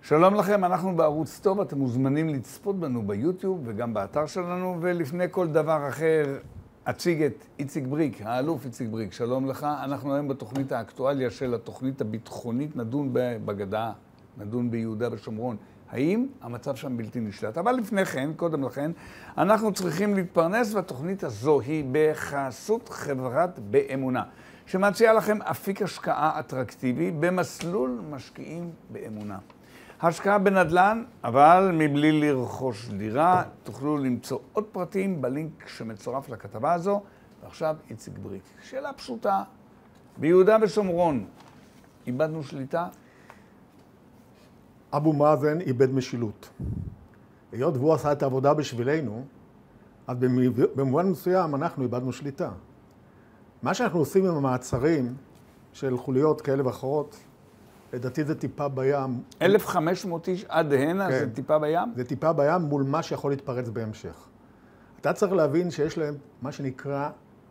שלום לכם, אנחנו בערוץ טוב, אתם מוזמנים לצפות בנו ביוטיוב וגם באתר שלנו, ולפני כל דבר אחר, אציג את איציק בריק, האלוף איציק בריק, שלום לך. אנחנו היום בתוכנית האקטואליה של התוכנית הביטחונית, נדון בגדה, נדון ביהודה ושומרון. האם המצב שם בלתי נשלט? אבל לפני כן, קודם לכן, אנחנו צריכים להתפרנס, והתוכנית הזו היא בחסות חברת באמונה, שמציעה לכם אפיק השקעה אטרקטיבי במסלול משקיעים באמונה. השקעה בנדל"ן, אבל מבלי לרכוש דירה. תוכלו למצוא עוד פרטים בלינק שמצורף לכתבה הזו. ועכשיו איציק בריק. שאלה פשוטה, ביהודה ושומרון, איבדנו שליטה? אבו מאזן איבד משילות. היות והוא עשה את העבודה בשבילנו, אז במובן מסוים אנחנו איבדנו שליטה. מה שאנחנו עושים עם המעצרים של חוליות כאלה ואחרות, לדעתי זה טיפה בים. 1,500 איש עד הנה, כן. זה טיפה בים? זה טיפה בים מול מה שיכול להתפרץ בהמשך. אתה צריך להבין שיש להם מה שנקרא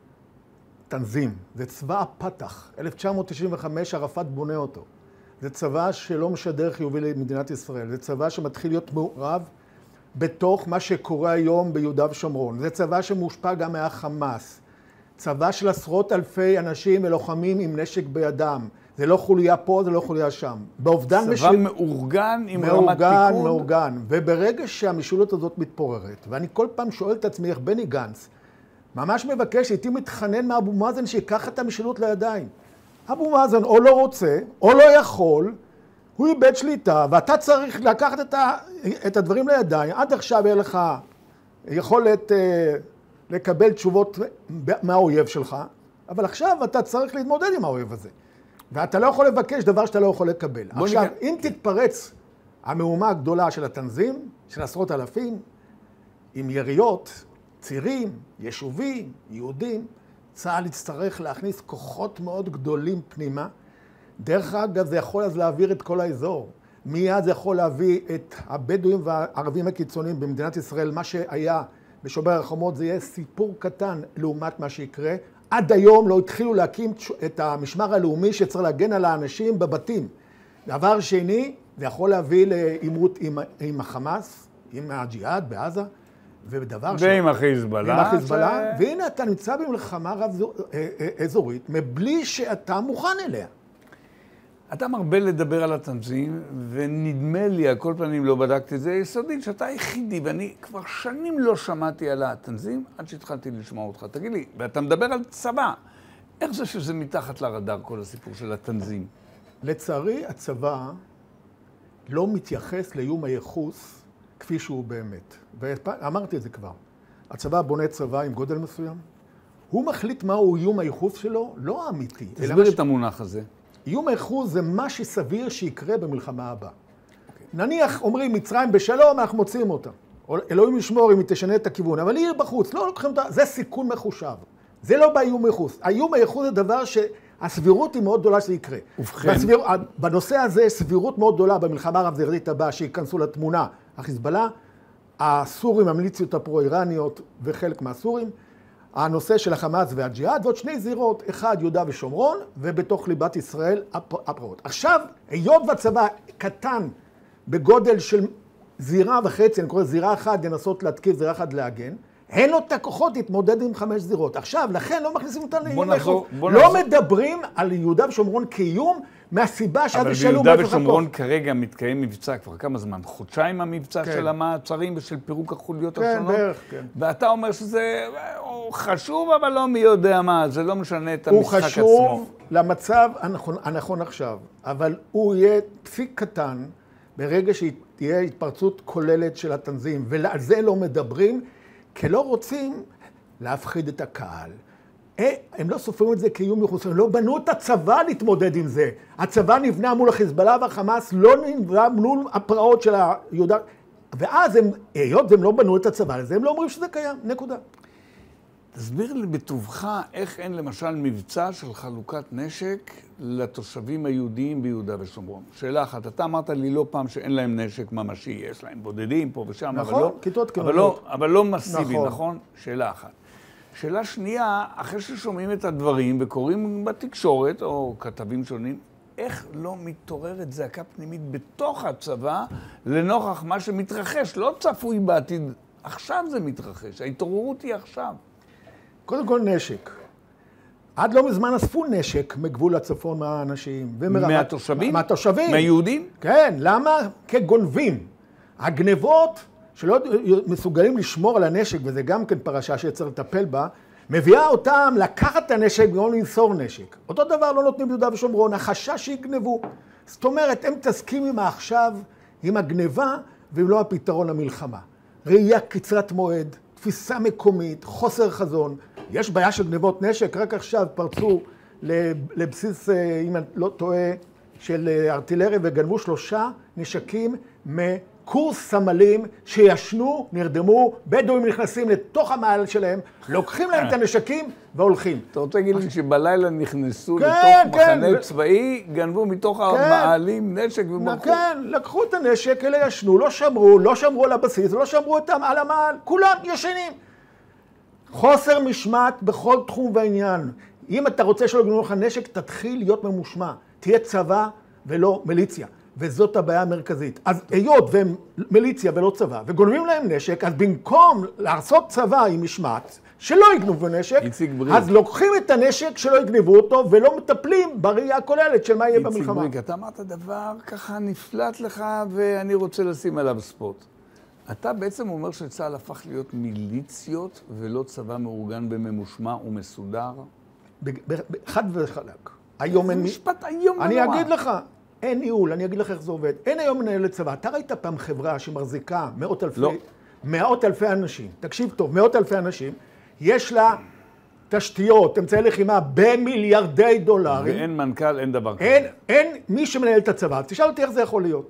תנזים. זה צבא הפתח. 1995 ערפאת בונה אותו. זה צבא שלא משדר חיובי למדינת ישראל. זה צבא שמתחיל להיות מעורב בתוך מה שקורה היום ביהודה ושומרון. זה צבא שמושפע גם מהחמאס. צבא של עשרות אלפי אנשים ולוחמים עם נשק בידם. זה לא חוליה פה, זה לא חוליה שם. צבא מאורגן עם רמת פיקוד? מאורגן. וברגע שהמשילות הזאת מתפוררת, ואני כל פעם שואל את עצמי איך בני גנץ, ממש מבקש, הייתי מתחנן מאבו מאזן שיקח את המשילות לידיים. אבו מאזן או לא רוצה, או לא יכול, הוא איבד שליטה, ואתה צריך לקחת את הדברים לידיים. עד עכשיו יהיה לך יכולת לקבל תשובות מהאויב שלך, אבל עכשיו אתה צריך להתמודד עם האויב הזה. ואתה לא יכול לבקש דבר שאתה לא יכול לקבל. עכשיו, אם תתפרץ המהומה הגדולה של התנזים, של עשרות אלפים, עם יריות, צירים, יישובים, יהודים, צה"ל יצטרך להכניס כוחות מאוד גדולים פנימה. דרך אגב, זה יכול אז להעביר את כל האזור. מיד זה יכול להביא את הבדואים והערבים הקיצוניים במדינת ישראל. מה שהיה בשומר החומות זה יהיה סיפור קטן לעומת מה שיקרה. עד היום לא התחילו להקים את המשמר הלאומי שצריך להגן על האנשים בבתים. דבר שני, זה יכול להביא לעימות עם החמאס, עם הג'יהאד בעזה, ועם החיזבאללה. והנה אתה נמצא במלחמה אזורית, מבלי שאתה מוכן אליה. אתה מרבה לדבר על התנזים, ונדמה לי, על כל פנים לא בדקתי את זה, יסודית שאתה היחידי, ואני כבר שנים לא שמעתי על התנזים, עד שהתחלתי לשמוע אותך. תגיד לי, ואתה מדבר על צבא, איך זה שזה מתחת לרדאר כל הסיפור של התנזים? לצערי, הצבא לא מתייחס לאיום הייחוס כפי שהוא באמת. ואמרתי את זה כבר. הצבא בונה צבא עם גודל מסוים, הוא מחליט מהו איום הייחוס שלו, לא האמיתי. תסביר את המונח הזה. איום הייחוס זה מה שסביר שיקרה במלחמה הבאה. נניח, אומרים, מצרים בשלום, אנחנו מוצאים אותה. אלוהים ישמור אם היא תשנה את הכיוון, אבל היא בחוץ, לא לוקחים אותה, זה סיכון מחושב. זה לא באיום הייחוס. האיום הייחוס זה דבר שהסבירות היא מאוד גדולה שזה יקרה. בנושא הזה, סבירות מאוד גדולה במלחמה הרב-זירתית הבאה, שיכנסו לתמונה החיזבאללה, הסורים, המיליציות הפרו-איראניות וחלק מהסורים, הנושא של החמאס והג'יהאד, ועוד שני זירות, אחד יהודה ושומרון, ובתוך ליבת ישראל הפרעות. עכשיו, היות והצבא קטן בגודל של זירה וחצי, אני קורא זירה אחת לנסות להתקיף, זירה אחת להגן, אין לו את הכוחות להתמודד עם 5 זירות. עכשיו, לכן לא מכניסים אותנו לאיום הייחוס. לא מדברים על יהודה ושומרון כאיום, מהסיבה שעד השאלו אבל ביהודה ושומרון כרגע מתקיים מבצע כבר כמה זמן? חודשיים המבצע של המעצרים ושל פירוק החוליות השונות? כן, בערך, כן. ואתה אומר שזה חשוב, אבל לא מי יודע מה, זה לא משנה את המשחק עצמו. הוא חשוב למצב הנכון עכשיו, אבל הוא יהיה פסיק קטן ברגע שתהיה התפרצות כוללת של התנזים, ועל זה לא מדברים, כי לא רוצים להפחיד את הקהל. הם לא סופרים את זה כאיום ייחוס, הם לא בנו את הצבא להתמודד עם זה. הצבא נבנה מול החיזבאללה והחמאס, לא נבנה מול הפרעות של היהודה. ואז היות והם לא בנו את הצבא לזה, הם לא אומרים שזה קיים, נקודה. תסביר לי בטובך איך אין למשל מבצע של חלוקת נשק לתושבים היהודיים ביהודה ושומרון. שאלה אחת, אתה אמרת לי לא פעם שאין להם נשק ממשי, יש להם בודדים פה ושם, נכון, כיתות קטנות. אבל לא מסיבי, נכון? שאלה אחת. שאלה שנייה, אחרי ששומעים את הדברים וקוראים בתקשורת או כתבים שונים, איך לא מתעוררת זעקה פנימית בתוך הצבא לנוכח מה שמתרחש, לא צפוי בעתיד, עכשיו זה מתרחש, ההתעוררות היא עכשיו. קודם כל נשק. עד לא מזמן אספו נשק מגבול הצפון מהאנשים. מהתושבים? מהתושבים. מהיהודים? כן, למה? כגונבים. הגנבות שלא מסוגלים לשמור על הנשק, וזה גם כן פרשה שצריך לטפל בה, מביאה אותם לקחת את הנשק ולא למסור נשק. אותו דבר לא נותנים ביהודה ושומרון, החשש שיגנבו. זאת אומרת, הם מתעסקים עם העכשיו, עם הגנבה, ואם לא הפתרון למלחמה. ראייה קצרת מועד, תפיסה מקומית, חוסר חזון. יש בעיה של גנבות נשק, רק עכשיו פרצו לבסיס, אם אני לא טועה, של ארטילריה וגנבו 3 נשקים מקורס סמלים שישנו, נרדמו, בדואים נכנסים לתוך המעל שלהם, לוקחים להם את הנשקים והולכים. אתה רוצה להגיד לי שבלילה נכנסו לתוך מחנה צבאי, גנבו מתוך המעלים נשק וברחו? כן, לקחו את הנשק, אלה ישנו, לא שמרו על הבסיס, לא שמרו אותם על המעל, כולם ישנים. חוסר משמעת בכל תחום ועניין. אם אתה רוצה שלא יגנבו לך נשק, תתחיל להיות ממושמע. תהיה צבא ולא מיליציה. וזאת הבעיה המרכזית. אז היות והם מיליציה ולא צבא, וגונבים להם נשק, אז במקום לעשות צבא עם משמעת, שלא יגנבו נשק, אז לוקחים את הנשק שלא יגנבו אותו, ולא מטפלים בראייה הכוללת של מה יהיה במלחמה. איציק בריק, אתה אמרת דבר ככה נפלט לך, ואני רוצה לשים עליו ספוט. אתה בעצם אומר שצה"ל הפך להיות מיליציות ולא צבא מאורגן בממושמע ומסודר? חד וחלק. היום אין... זה משפט היום ונורא. אני אגיד לך, אין ניהול, אני אגיד לך איך זה עובד. אין היום מנהלת צבא. אתה ראית פעם חברה שמחזיקה מאות אלפי אנשים. תקשיב טוב, מאות אלפי אנשים. יש לה תשתיות, אמצעי לחימה במיליארדי דולרים. ואין מנכ"ל, אין דבר כזה. אין מי שמנהל את הצבא. תשאל אותי איך זה יכול להיות.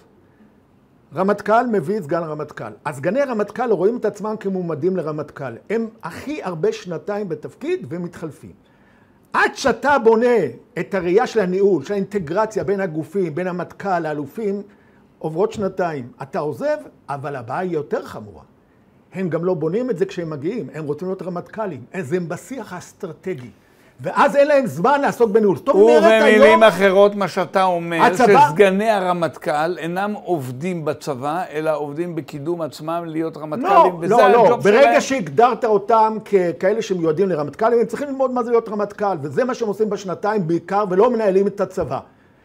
רמטכ"ל מביא סגן רמטכ"ל. הסגני רמטכ"ל רואים את עצמם כמועמדים לרמטכ"ל. הם הכי הרבה שנתיים בתפקיד ומתחלפים. עד שאתה בונה את הראייה של הניהול, של האינטגרציה בין הגופים, בין המטכ"ל, האלופים, עוברות שנתיים. אתה עוזב, אבל הבעיה היא יותר חמורה. הם גם לא בונים את זה כשהם מגיעים, הם רוצים להיות רמטכ"לים. אז הם בשיח האסטרטגי. ואז אין להם זמן לעסוק בניהול. ובמילים אחרות, מה שאתה אומר, שסגני הרמטכ"ל אינם עובדים בצבא, אלא עובדים בקידום עצמם להיות רמטכ"לים, וזה הג'וב שלהם. ברגע שהגדרת אותם ככאלה שמיועדים לרמטכ"לים, הם צריכים ללמוד מה זה להיות רמטכ"ל, וזה מה שהם עושים בשנתיים בעיקר, ולא מנהלים את הצבא.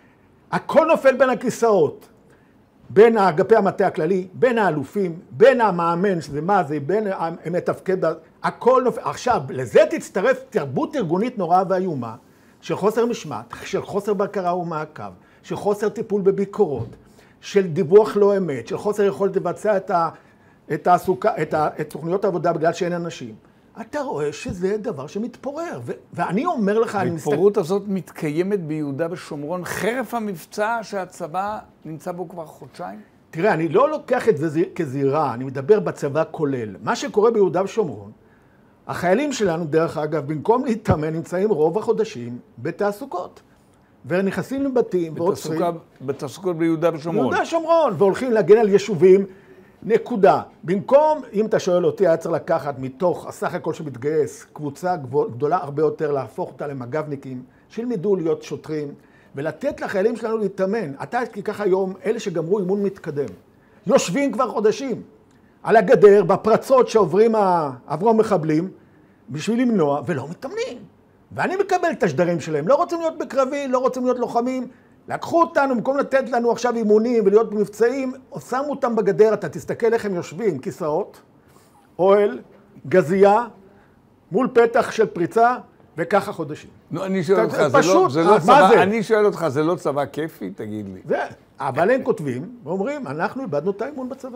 הכל נופל בין הכיסאות, בין אגפי המטה הכללי, בין האלופים, בין המאמן, שזה מה זה, בין המתפקד, הכל נופל. עכשיו, לזה תצטרף תרבות ארגונית נוראה ואיומה, של חוסר משמעת, של חוסר בקרה ומעקב, של חוסר טיפול בביקורות, של דיווח לא אמת, של חוסר יכולת לבצע את תוכניות העבודה בגלל שאין אנשים. אתה רואה שזה דבר שמתפורר, ואני אומר לך... ההתפוררות הזאת מתקיימת ביהודה ושומרון, חרף המבצע שהצבא נמצא בו כבר חודשיים? תראה, אני לא לוקח את זה כזירה, אני מדבר בצבא כולל. מה שקורה ביהודה ושומרון, החיילים שלנו, דרך אגב, במקום להתאמן, נמצאים רוב החודשים בתעסוקות. ונכנסים לבתים ועוצרים... בתעסוקות ביהודה ושומרון. ביהודה ושומרון, והולכים להגן על יישובים. נקודה. במקום, אם אתה שואל אותי, היה צריך לקחת מתוך הסך הכל שמתגייס, קבוצה גדולה הרבה יותר, להפוך אותה למג"בניקים, שילמדו להיות שוטרים, ולתת לחיילים שלנו להתאמן. אתה תיקח היום, אלה שגמרו אימון מתקדם, יושבים כבר חודשים על הגדר, בפרצות שעברו המחבלים, בשביל למנוע, ולא מתאמנים. ואני מקבל את השדרים שלהם. לא רוצים להיות בקרבי, לא רוצים להיות לוחמים. לקחו אותנו, במקום לתת לנו עכשיו אימונים ולהיות במבצעים, שמו אותם בגדר, אתה תסתכל איך הם יושבים, כיסאות, אוהל, גזייה, מול פתח של פריצה, וככה חודשים. נו, אני שואל אותך, זה לא צבא, אני שואל אותך, זה לא צבא כיפי? תגיד לי. אבל הם כותבים ואומרים, אנחנו איבדנו את האימון בצבא.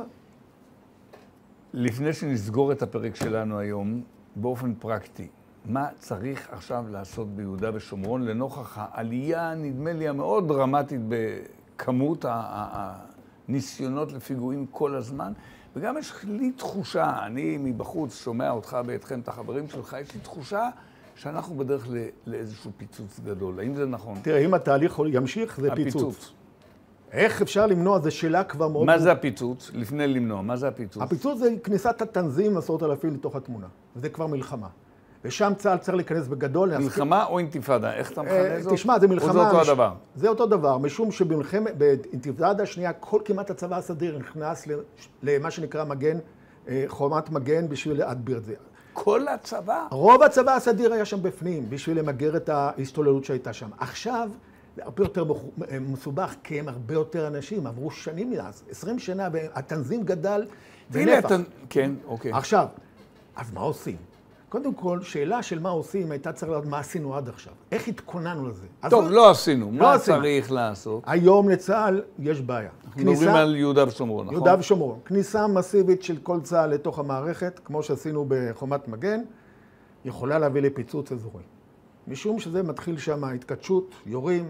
לפני שנסגור את הפרק שלנו היום, באופן פרקטי, מה צריך עכשיו לעשות ביהודה ושומרון לנוכח העלייה, נדמה לי, המאוד דרמטית בכמות הניסיונות לפיגועים כל הזמן, וגם יש לי תחושה, אני מבחוץ שומע אותך ואתכם, את החברים שלך, יש לי תחושה שאנחנו בדרך לאיזשהו פיצוץ גדול. האם זה נכון? תראה, אם התהליך ימשיך, זה פיצוץ. איך אפשר למנוע? זו שאלה כבר מאוד... מה זה הפיצוץ? לפני למנוע, מה זה הפיצוץ? הפיצוץ זה כניסת התנזים 10,000 לתוך התמונה. זה כבר מלחמה. ושם צה"ל צריך להיכנס בגדול. מלחמה או אינתיפאדה? איך אתה מכנה זאת? תשמע, זה מלחמה... או זה אותו הדבר? זה אותו דבר, משום באינתיפאדה השנייה, כמעט הצבא הסדיר נכנס למה שנקרא מגן, חומת מגן בשביל להדביר את זה. כל הצבא? רוב הצבא הסדיר היה שם בפנים, בשביל למגר את ההסתוללות שהייתה שם. עכשיו, זה הרבה יותר מסובך, כי הם הרבה יותר אנשים, עברו שנים מאז, 20 שנה, והתנזים גדל בנפח. כן, אוקיי. עכשיו, אז מה עושים? קודם כל, שאלה של מה עושים הייתה צריך לדעת מה עשינו עד עכשיו. איך התכוננו לזה? טוב, לא עשינו. מה צריך לעשות? היום לצה"ל יש בעיה. אנחנו מדברים על יהודה ושומרון, נכון? יהודה ושומרון. כניסה מסיבית של כל צה"ל לתוך המערכת, כמו שעשינו בחומת מגן, יכולה להביא לפיצוץ אזורי. משום שזה מתחיל שם התכתשות, יורים,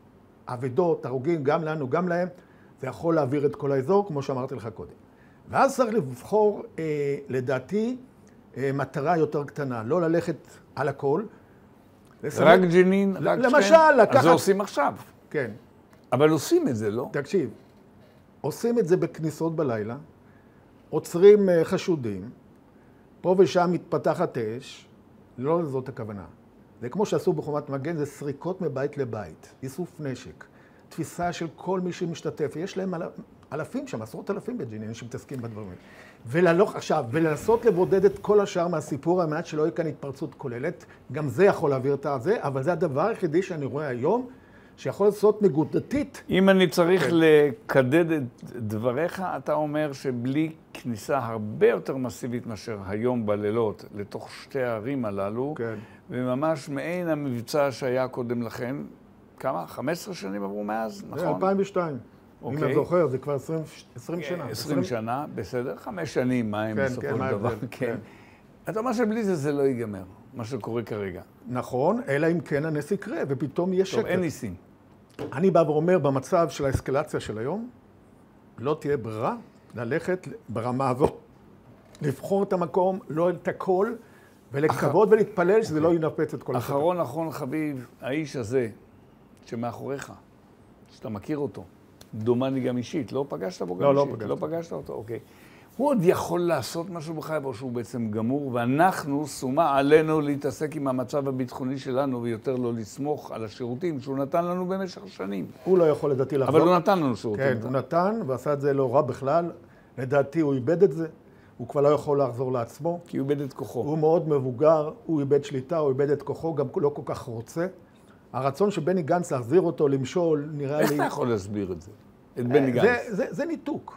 אבדות, הרוגים, גם לנו, גם להם. זה יכול להעביר את כל האזור, כמו שאמרתי לך קודם. ואז צריך לבחור, לדעתי, מטרה יותר קטנה, לא ללכת על הכל. רק ג'נין? למשל, לקחת... אז זה עושים עכשיו. כן. אבל עושים את זה, לא? תקשיב, עושים את זה בכניסות בלילה, עוצרים חשודים, פה ושם מתפתחת אש, לא לזאת הכוונה. זה כמו שעשו בחומת מגן, זה סריקות מבית לבית, איסוף נשק, תפיסה של כל מי שמשתתף, יש להם אלפים שם, עשרות אלפים בג'נין שמתעסקים בדברים האלה. ולהלוך עכשיו, ולנסות לבודד את כל השאר מהסיפור, על מנת שלא יהיה כאן התפרצות כוללת, גם זה יכול להעביר את זה, אבל זה הדבר היחידי שאני רואה היום, שיכול לעשות נקודתית. אם אני צריך לקדד את דבריך, אתה אומר שבלי כניסה הרבה יותר מסיבית מאשר היום בלילות, לתוך שתי הערים הללו, וממש מעין המבצע שהיה קודם לכן, כמה? 15 שנים עברו מאז, נכון? 2002. אם אני זוכר, זה כבר 20 שנה. 20 שנה, בסדר. 5 שנים, מה הם בסופו של דבר. כן. אתה אומר שבלי זה זה לא ייגמר, מה שקורה כרגע. נכון, אלא אם כן הנס יקרה, ופתאום יהיה שקט. טוב, אין ניסים. אני בא ואומר, במצב של האסקלציה של היום, לא תהיה ברירה ללכת ברמה הזאת, לבחור את המקום, לא את הכל, ולקוות ולהתפלל שזה לא ינפץ את כל השקט. אחרון חביב, האיש הזה, שמאחוריך, שאתה מכיר אותו, דומני גם אישית, לא פגשת בו גם אישית? לא פגשת אותו, אוקיי. הוא עוד יכול לעשות משהו בחייו, או שהוא בעצם גמור, ואנחנו, שומה עלינו להתעסק עם המצב הביטחוני שלנו, ויותר לא לסמוך על השירותים שהוא נתן לנו במשך שנים. הוא לא יכול לדעתי לחזור. אבל הוא נתן לנו שירותים. כן, הוא נתן, ועשה את זה לא רע בכלל. לדעתי הוא איבד את זה, הוא כבר לא יכול לחזור לעצמו. כי הוא איבד את כוחו. הוא מאוד מבוגר, הוא איבד שליטה, הוא איבד את כוחו, גם לא כל כך רוצה. הרצון של בני גנץ להחזיר אותו, למשול, נראה לי... איך אתה יכול להסביר את זה? את בני גנץ? זה ניתוק.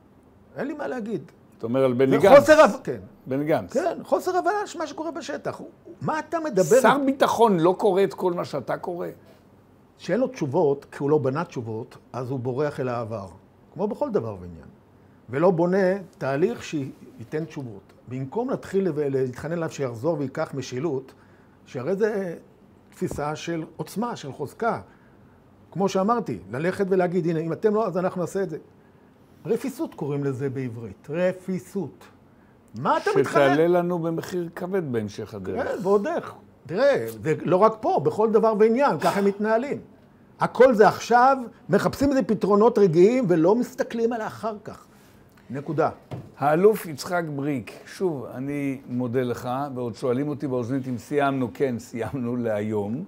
אין לי מה להגיד. אתה אומר על בני גנץ? כן. בני גנץ. כן, חוסר הבנה של מה שקורה בשטח. מה אתה מדבר? שר ביטחון לא קורא את כל מה שאתה קורא? שאין לו תשובות, כי הוא לא בנה תשובות, אז הוא בורח אל העבר. כמו בכל דבר ועניין. ולא בונה תהליך שייתן תשובות. במקום להתחיל ולהתחנן עליו שיחזור ויקח משילות, שהרי זה תפיסה של עוצמה, של חוזקה. כמו שאמרתי, ללכת ולהגיד, הנה, אם אתם לא, אז אנחנו נעשה את זה. רפיסות קוראים לזה בעברית. רפיסות. מה אתה מתחנן? שתעלה לנו במחיר כבד בהמשך הדרך. כן, ועוד איך. תראה, זה לא רק פה, בכל דבר ועניין, ככה הם מתנהלים. הכל זה עכשיו, מחפשים איזה פתרונות רגעיים ולא מסתכלים על האחר כך. נקודה. האלוף יצחק בריק, שוב, אני מודה לך, ועוד שואלים אותי באוזנית אם סיימנו, כן, סיימנו להיום.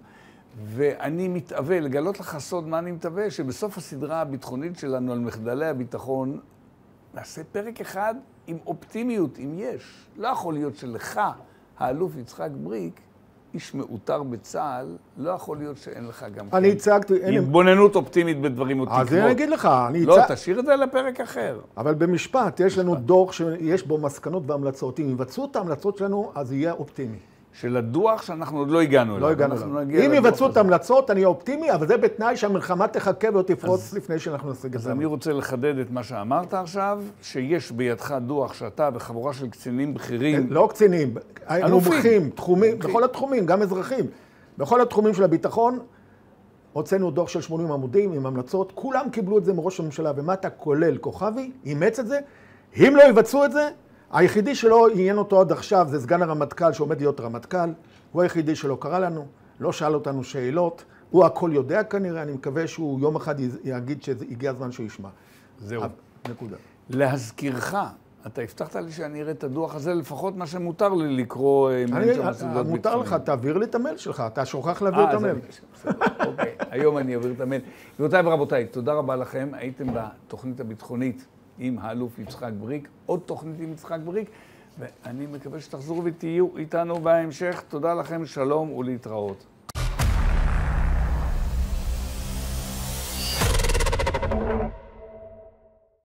ואני מתאווה, לגלות לך סוד מה אני מתאווה, שבסוף הסדרה הביטחונית שלנו על מחדלי הביטחון, נעשה פרק אחד עם אופטימיות, אם יש. לא יכול להיות שלך, האלוף יצחק בריק, איש מאותר בצה"ל, לא יכול להיות שאין לך גם אני הצגתי... התבוננות אופטימית בדברים או תקוות. אז אני אגיד לך, לא, תשאיר את זה לפרק אחר. אבל במשפט, יש לנו דוח שיש בו מסקנות והמלצות. אם יבצעו את ההמלצות שלנו, אז יהיה אופטימי. של הדוח שאנחנו עוד לא הגענו אליו. לא הגענו אליו. אם יבצעו את ההמלצות, אני אהיה אופטימי, אבל זה בתנאי שהמלחמה תחכה ותפרוץ לפני שאנחנו נשיג את זה. אז אני רוצה לחדד את מה שאמרת עכשיו, שיש בידך דוח שאתה וחבורה של קצינים בכירים... לא קצינים, מומחים, תחומים, בכל התחומים, גם אזרחים. בכל התחומים של הביטחון, הוצאנו דוח של 80 עמודים עם המלצות, כולם קיבלו את זה מראש הממשלה, ומטה כולל כוכבי, אימץ את זה. אם לא יבצעו את זה, היחידי שלא עניין אותו עד עכשיו זה סגן הרמטכ"ל שעומד להיות רמטכ"ל, הוא היחידי שלא קרא לנו, לא שאל אותנו שאלות, הוא הכל יודע כנראה, אני מקווה שהוא יום אחד יגיד שהגיע הזמן שהוא ישמע. זהו. נקודה. להזכירך, אתה הבטחת לי שאני אראה את הדוח הזה, לפחות מה שמותר לי לקרוא. מותר לך, תעביר לי את המייל שלך, אתה שוכח להעביר את המייל. אוקיי, היום אני אעביר את המייל. גבירותיי ורבותיי, תודה רבה לכם. הייתם בתוכנית הביטחונית עם האלוף יצחק בריק, עוד תוכנית עם יצחק בריק, ואני מקווה שתחזרו ותהיו איתנו בהמשך. תודה לכם, שלום ולהתראות.